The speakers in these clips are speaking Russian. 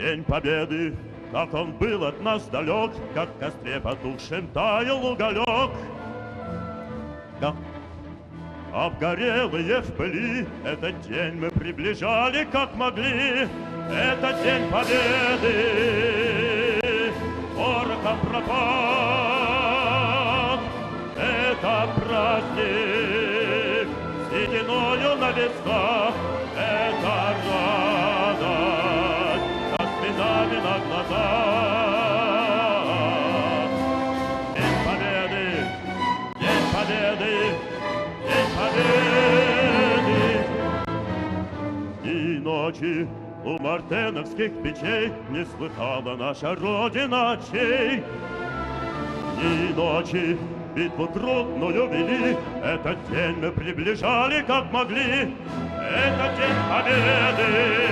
День Победы, как он был от нас далек, как в костре потухшем таял уголек. Обгорелые в пыли, этот день мы приближали, как могли. Это День Победы, порохом пропах. Это праздник, сединою на висках. Это радость со слезами на глазах. День Победы, День Победы, День Победы. И ночи у мартеновских печей не слыхала наша Родина чей. И ночи битву трудную вели, этот день мы приближали, как могли. Это День Победы,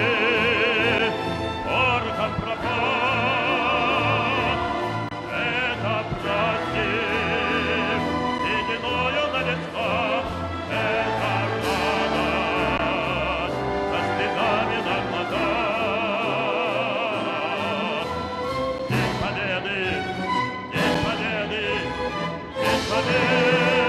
порохом пропах. Это праздник, сединою на висках. Это радость со слезами на глазах. День Победы, День Победы, День Победы.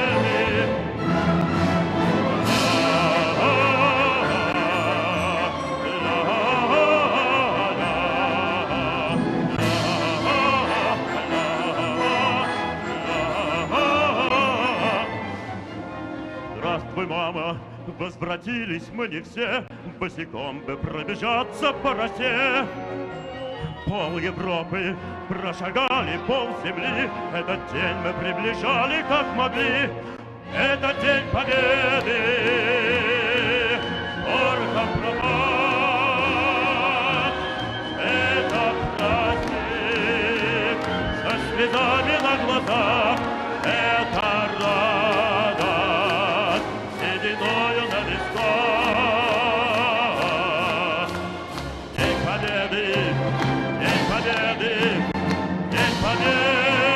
Здравствуй, мама, возвратились мы не все, босиком бы пробежаться по росе. Пол Европы прошагали, пол земли, этот день мы приближали, как могли. Это День Победы, порохом пропах. Это праздник со слезами на глазах. Это радость сединою на висках. День Победы, День Победы, День Победы.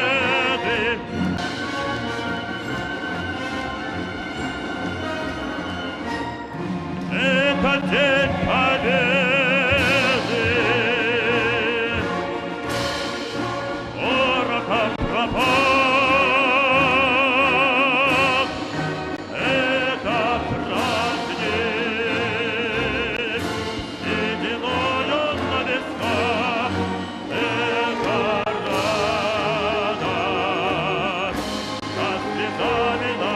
Это День Победы, порохом пропах. Это праздник, сединою на висках. Это радость со слезами на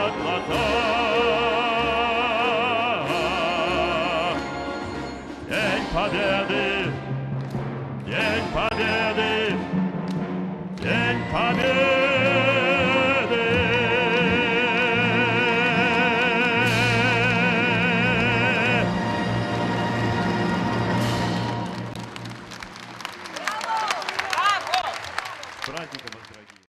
глазах. День Победы, День Победы, День Победы.